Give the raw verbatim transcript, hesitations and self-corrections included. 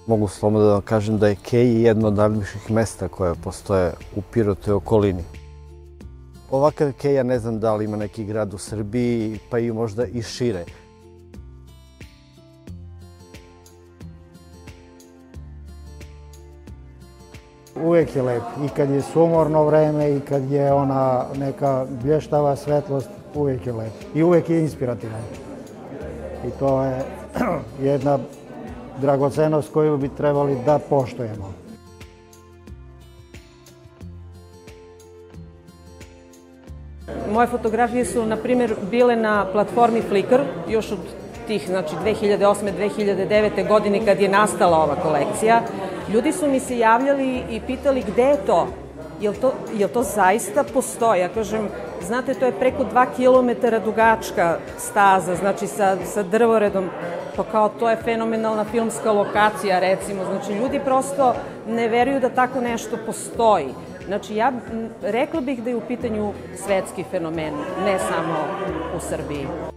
Mogu slobodno da vam kažem da je Kej jedno od najljepših mesta koje postoje u Pirotu i okolini. Ovakav Kej ja ne znam da li ima neki grad u Srbiji, pa i možda i šire. Uvek je lep. I kad je sumorno vreme i kad je ona neka blještava svetlost, uvek je lep. I uvek je inspirativan. I to je jedna dragocenost koju bi trebali da poštujemo. Moje fotografije su, na primjer, bile na platformi Flickr, još od tih, znači, dve hiljade osme do dve hiljade devete. godine kad je nastala ova kolekcija. Ljudi su mi se javljali i pitali gde je to? Jel to, jel to zaista postoji? Ja kažem, znate, to je preko dva kilometra dugačka staza, znači sa, sa drvoredom, pa kao to je fenomenalna filmska lokacija, recimo. Znači, ljudi prosto ne veruju da tako nešto postoji. Znači, ja rekla bih da je u pitanju svetski fenomen, ne samo u Srbiji.